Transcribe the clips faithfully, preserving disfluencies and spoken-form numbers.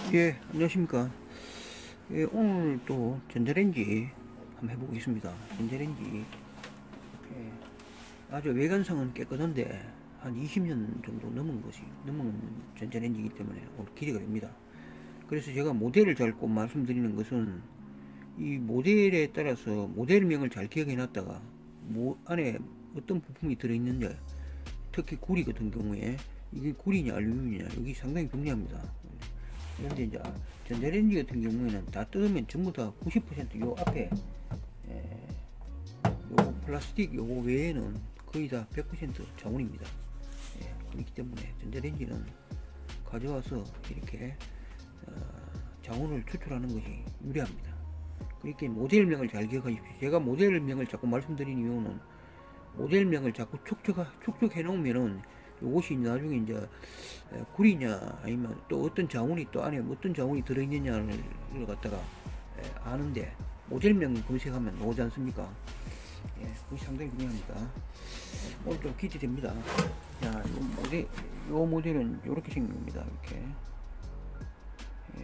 예, 안녕하십니까. 예, 오늘 또 전자레인지 한번 해보겠습니다. 전자레인지. 예, 아주 외관상은 깨끗한데, 한 이십 년 정도 넘은 것이, 넘은 전자레인지이기 때문에 오늘 기대가 됩니다. 그래서 제가 모델을 잘 꼭 말씀드리는 것은, 이 모델에 따라서 모델명을 잘 기억해 놨다가, 뭐, 안에 어떤 부품이 들어있는지, 특히 구리 같은 경우에, 이게 구리냐, 알루미늄이냐, 여기 상당히 중요합니다. 그런데 이제 전자레인지 같은 경우에는 다 뜯으면 전부 다 구십 퍼센트 요 앞에 에, 요 플라스틱 요거 외에는 거의 다 백 퍼센트 자원입니다. 예, 그렇기 때문에 전자레인지는 가져와서 이렇게 어, 자원을 추출하는 것이 유리합니다. 그렇게 모델명을 잘 기억하십시오. 제가 모델명을 자꾸 말씀드리는 이유는 모델명을 자꾸 축축, 축축해 놓으면은 요것이 나중에 이제 구리냐 아니면 또 어떤 자원이 또 안에 어떤 자원이 들어있느냐를 갖다가 아는데 모델명 검색하면 나오지 않습니까? 예, 그것이 상당히 중요합니다. 오늘 좀 기대됩니다. 자, 요 모델, 요 모델은 이렇게 생깁니다. 이렇게. 예,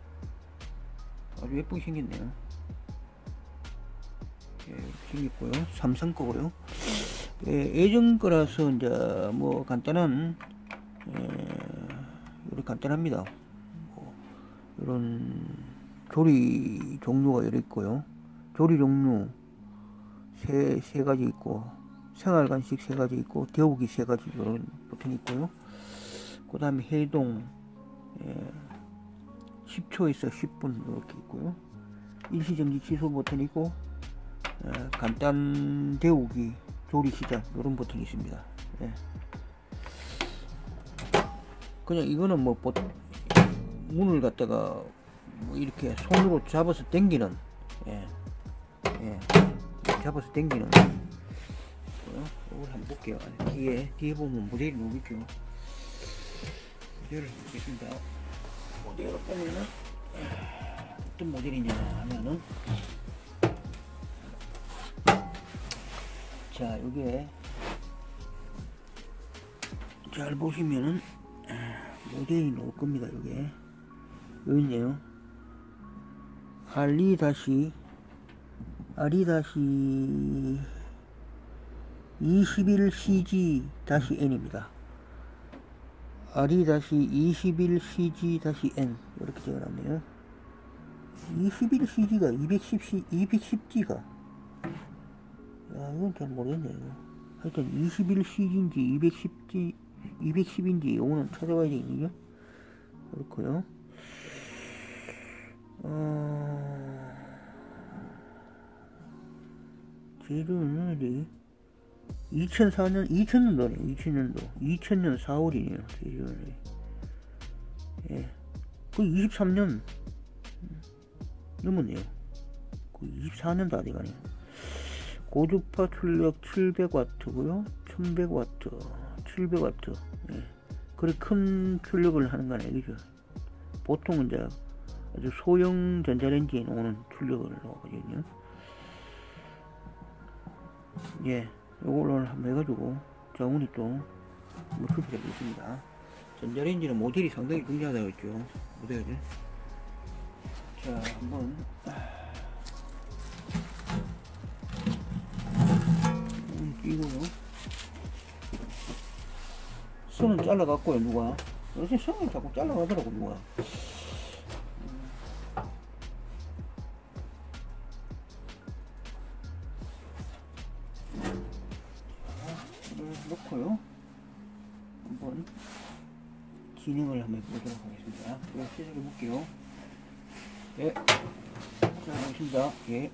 아주 예쁘게 생겼네요. 예, 이렇게 생겼고요. 삼성 거고요. 예, 예전 거라서 이제 뭐 간단한 예, 이렇게 간단합니다. 뭐 이런 조리 종류가 여러 있고요. 조리 종류 세, 세 가지 있고 생활간식 세 가지 있고 데우기 세 가지 이런 버튼이 있고요. 그 다음에 해동 예, 십 초에서 십 분 이렇게 있고요. 일시정지 취소 버튼이 있고 예, 간단 데우기 조리 시작 이런 버튼이 있습니다. 예. 그냥 이거는 뭐 문을 갖다가 뭐 이렇게 손으로 잡아서 당기는 예, 예, 잡아서 당기는 이걸 한번 볼게요. 뒤에 뒤에 보면 모델이 나오겠죠. 모델을 보겠습니다. 모델을 보면은 어떤 모델이냐 하면은 자, 여기에 잘 보시면은 모델이 나올 겁니다. 여기에 여기 있네요. 알이 다시 알이 다시 이십일 씨지 N입니다. 알이 다시 이십일 씨지 N 이렇게 적어놨네요. 이십일 씨지가 이백십, 이백십 지가 야, 이건 잘 모르겠네요. 하여튼 이십일 씨지인지 이백십 지, 이백십인지 요거는 찾아봐야 되겠네요. 그렇고요. 어... 제주는 어디? 이천사 년, 이천 년도네요. 이천 년도. 이천 년 사월이네요. 제주는. 예. 그 이십삼 년 넘었네요. 그 이십사 년도 아직 아니에요. 고주파 출력 칠백 와트고요. 천백 와트, 칠백 와트. 예. 그렇게 큰 출력을 하는 건 아니죠. 보통은 이제 아주 소형 전자레인지에 나오는 출력을 나오거든요. 예, 요걸 한번 해가지고 자원이 또 출시해 보겠습니다. 전자레인지는 모델이 상당히 중요하다고 했죠. 모델이. 자, 한번 끼고요. 선은 잘라갔고요. 누가 요새 선을 자꾸 잘라가더라고 누가. 놓고요. 한번 진행을 한번 해보도록 하겠습니다. 이거 시작해 볼게요. 예. 자, 보겠습니다. 예.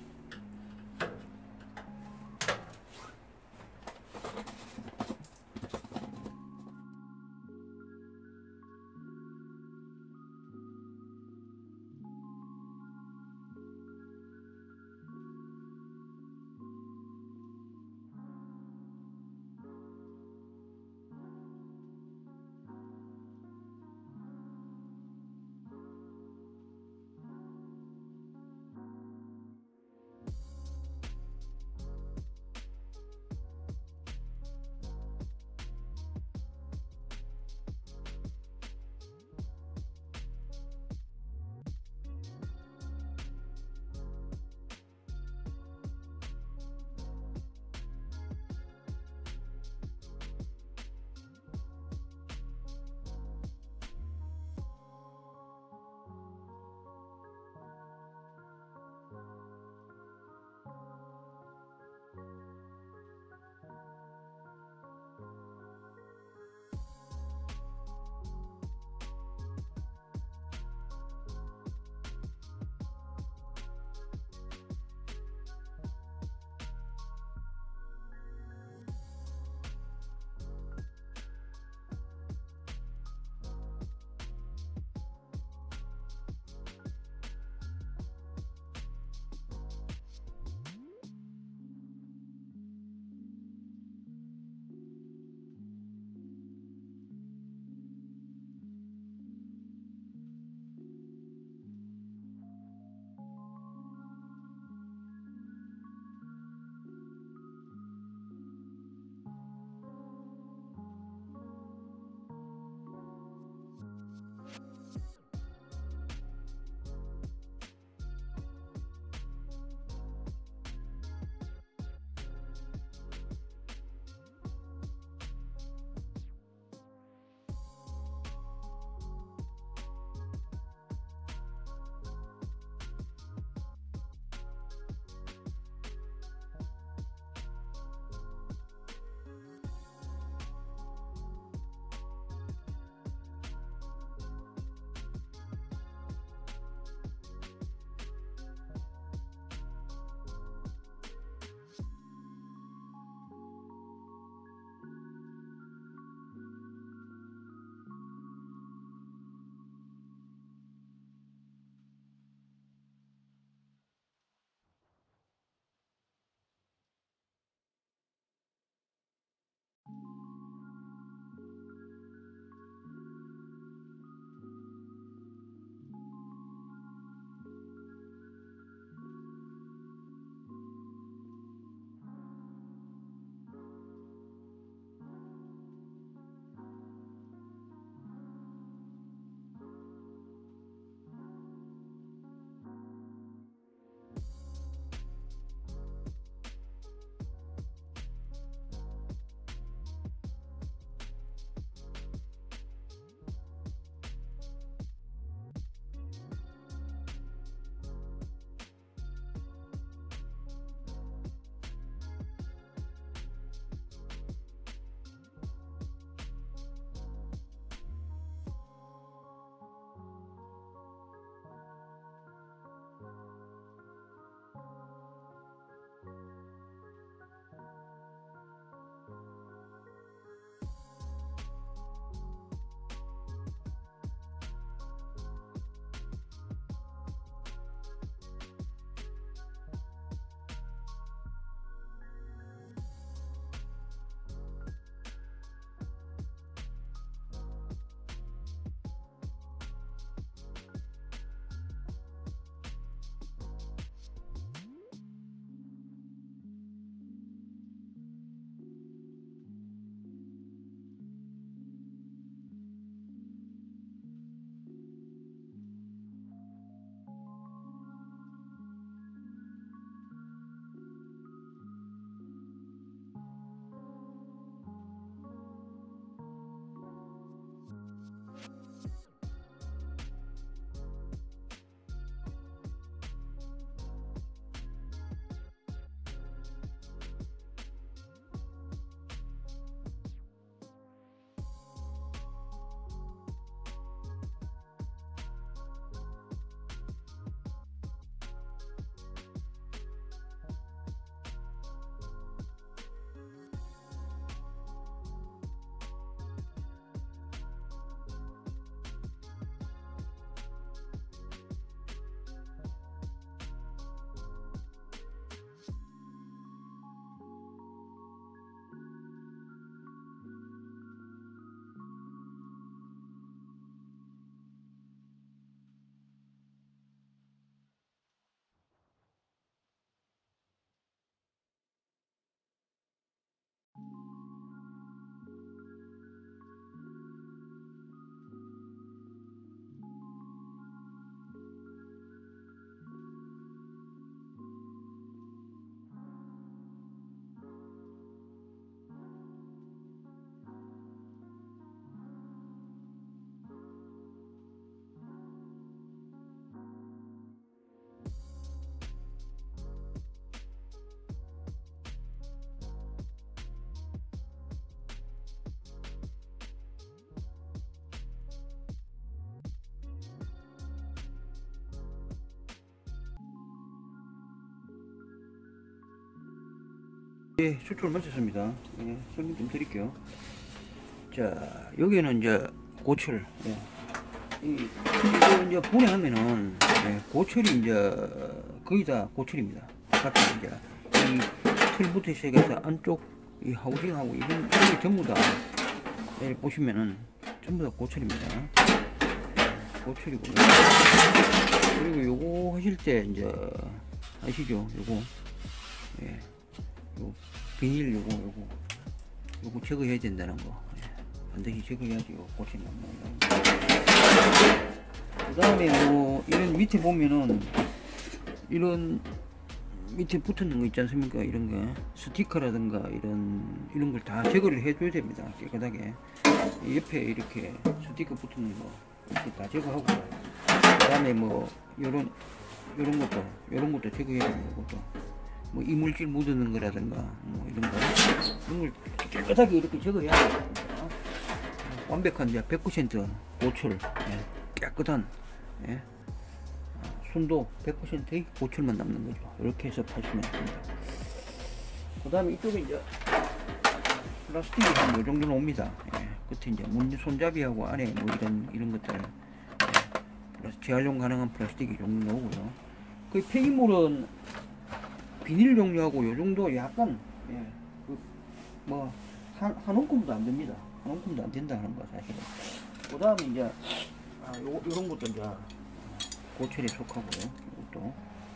예, 수출 마쳤습니다. 예, 설명 좀 드릴게요. 자, 여기는 이제 고철. 예. 이, 이거 이제 분해하면은, 예, 고철이 이제 거의 다 고철입니다. 같은 이제 이 틀부터 시작해서 안쪽 이 하우징하고 이런 이게 전부 다 예, 보시면은 전부 다 고철입니다. 고철이고요. 그리고 요거 하실 때 이제 아시죠? 요거 예, 요 비닐 요거 요거 요거 제거해야 된다는 거. 예, 반드시 제거해야지 요 고철이 안 나온다. 그 다음에 뭐 이런 밑에 보면은 이런 밑에 붙는 거 있지 않습니까? 이런 게 스티커라든가 이런 이런 걸 다 제거를 해줘야 됩니다. 깨끗하게 옆에 이렇게 스티커 붙는 거 이렇게 다 제거하고, 그 다음에 뭐 요런 요런 것도 요런 것도 제거해야 됩니다. 것도 뭐 이물질 묻는 거라든가 뭐 이런 거 이런 걸 깨끗하게 이렇게 제거해야 됩니다. 완벽한 이제 백 퍼센트 고철, 예, 깨끗한, 예, 순도 백 퍼센트의 고철만 남는 거죠. 이렇게 해서 파시면 됩니다. 그 다음에 이쪽에 이제 플라스틱이 한 요 정도는 옵니다. 예, 끝에 이제 문 손잡이하고 안에 뭐 이런 이런 것들, 예, 재활용 가능한 플라스틱이 좀 나오고요. 그 폐기물은 비닐 종류하고 요 정도 약간, 예, 그 뭐 한 한 움큼도 안 됩니다. 한 움큼도 안 된다는 거 사실은. 그 다음에 이제 아, 요 요런 것도 이제 고철에 속하고요. 이것도.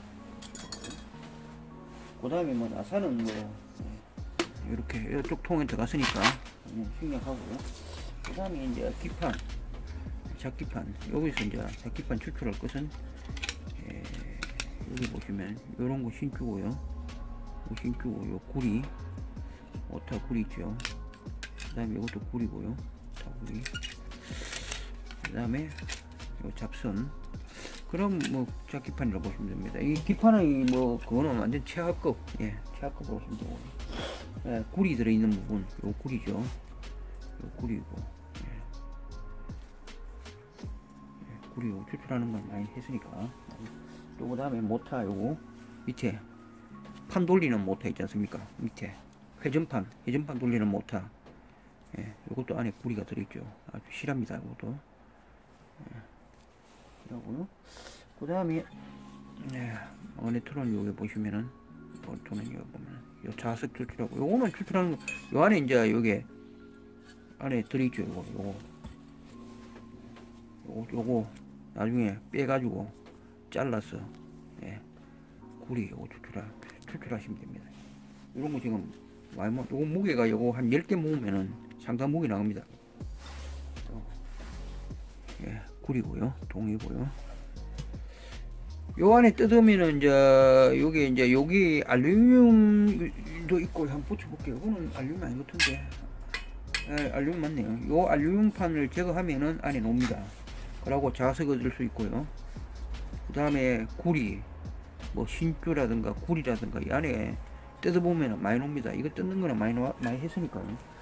그 다음에 뭐 나사는 뭐 이렇게 이쪽 통에 들어갔으니까 생략하고요. 그 다음에 이제 기판, 잡기판. 여기서 이제 잡기판 추출할 것은, 예, 여기 보시면 요런 거 신주고요. 요 신주고 요 구리, 오타 구리 있죠. 그 다음에 이것도 구리고요. 다 구리. 그 다음에 요 잡선. 그럼 뭐 잡기판이라고 보시면 됩니다. 이 기판의 뭐 그거는 완전 최하급, 예, 최하급으로 보시면 되고, 예, 구리 들어있는 부분, 요 구리죠. 요 구리고, 예. 예, 구리 요 추출하는 걸 많이 했으니까. 또 그 다음에 모타 요거 밑에 판 돌리는 모타 있지 않습니까? 밑에 회전판, 회전판 돌리는 모타. 예, 요것도 안에 구리가 들어있죠. 아주 실합니다. 요것도. 예. 고요. 그 다음에, 네, 마그네트론 여기 보시면은, 보통은 여기 보면 요 자석 추출하고, 요거는 추출하는 거, 요 안에 이제 요게 안에 들어있죠. 요거 요거 요거, 요거 나중에 빼가지고 잘라서, 예, 구리 요거 추출하 추출하시면 됩니다. 요런 거 지금 많이 모, 요거 무게가 요거 한 열 개 모으면은 상당 무게 나옵니다. 예, 구리고요, 동이고요. 요 안에 뜯으면은 이제 요게 이제 여기 알루미늄도 있고, 한번 붙여볼게요. 이거는 알루미늄 아닌 것 같은데, 예, 알루미늄 맞네요. 요 알루미늄판을 제거하면은 안에 놓습니다. 그러고 자석을 얻을 수 있고요. 그 다음에 구리, 뭐 신주라든가 구리라든가 이 안에 뜯어보면은 많이 놓습니다. 이거 뜯는 거는 많이 놓, 많이 했으니까요.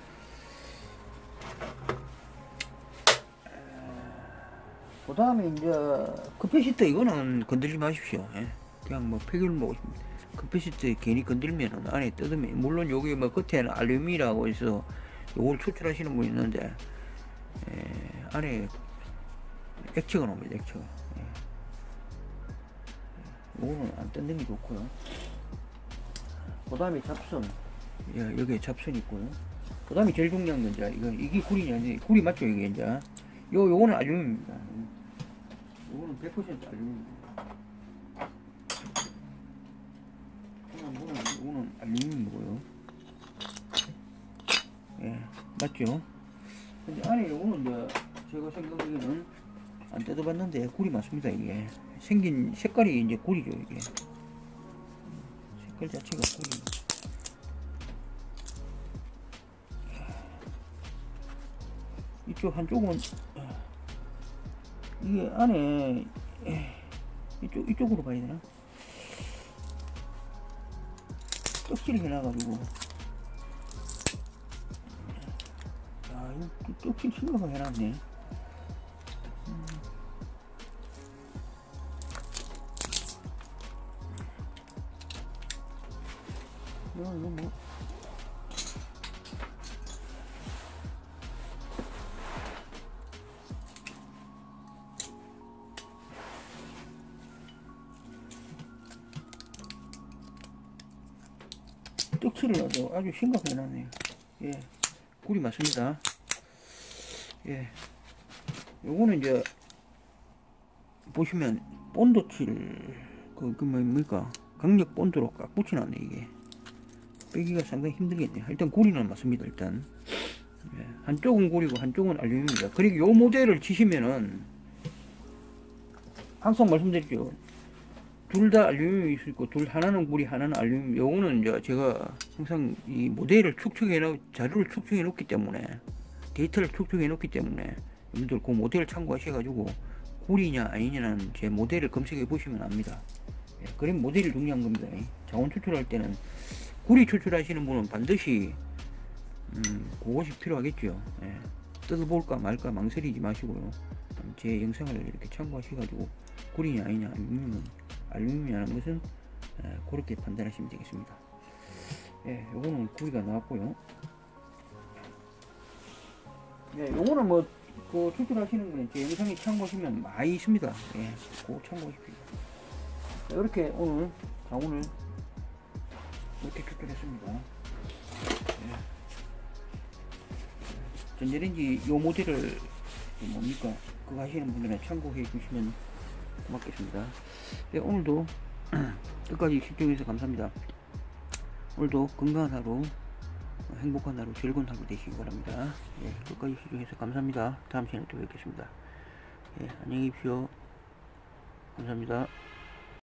그 다음에 이제 커피시트 이거는 건들지 마십시오. 예. 그냥 뭐 폐기물 커피시트 괜히 건들면은 안에 뜯으면, 물론 여기 뭐 겉에는 알루미늄이라고 해서 요걸 추출하시는 분이 있는데, 예, 안에 액체가 나옵니다. 액체가. 예. 요거는 안 뜯는 게 좋고요. 그 다음에 잡선, 예, 여기에 잡선 있고요. 그 다음에 제일 중요한 건 이제 이거 이게 구리냐, 구리 맞죠? 이게 이제 요 요거는 알루미늄입니다. 요거는 백 퍼센트 알루미늄입니다. 요거는, 요거는 알루미늄이고요. 예, 맞죠? 근데 안에 요거는 이제 제가 생각하기에는 안 뜯어봤는데 구리 맞습니다. 이게 생긴 색깔이 이제 구리죠. 이게 색깔 자체가 구리. 이쪽 한쪽은 이게 안에 이쪽 이쪽으로 봐야 되나? 떡칠을 해놔가지고, 아, 이거 떡칠 심각하게 해놨네. 음. 이거, 이거 뭐 떡칠을 아주, 아주 심각하게 나네요. 예, 꿀이 맞습니다. 예, 요거는 이제 보시면 본드칠 그, 그 뭡니까 강력 본드로 깍 붙여놨네. 이게 빼기가 상당히 힘들겠네요. 일단 고리는 맞습니다. 일단 예, 한쪽은 고리고 한쪽은 알루미늄입니다. 그리고 요 모델을 치시면은 항상 말씀드렸죠. 둘 다 알루미늄이 있고 둘 하나는 고리 하나는 알루미늄. 요거는 이제 제가 항상 이 모델을 축적해 놓 자료를 축적해 놓기 때문에 데이터를 축적해 놓기 때문에 여러분들 그 모델을 참고하셔가지고 꿀이냐 아니냐는 제 모델을 검색해 보시면 압니다. 예, 그럼 모델이 중요한 겁니다. 자원 추출할 때는 꿀이 추출하시는 분은 반드시 음, 그것이 필요하겠죠. 예, 뜯어볼까 말까 망설이지 마시고요. 제 영상을 이렇게 참고하셔가지고 꿀이냐 아니냐 알루미늄은 알루미늄이라는 것은 예, 그렇게 판단하시면 되겠습니다. 예, 요거는 구리가 나왔고요. 예, 요거는 뭐, 그, 추출하시는 거는 제 영상에 참고하시면 많이 있습니다. 예, 그거 참고하십시오. 자, 이렇게 오늘, 자원을 이렇게 추출했습니다. 예. 전자레인지 요 모델을, 뭡니까, 그거 하시는 분들은 참고해 주시면 고맙겠습니다. 예, 오늘도 끝까지 시청해주셔서 감사합니다. 오늘도 건강한 하루, 행복한 하루, 즐거운 하루 되시기 바랍니다. 예, 끝까지 시청해주셔서 감사합니다. 다음 시간에 또 뵙겠습니다. 예, 안녕히 계십시오. 감사합니다.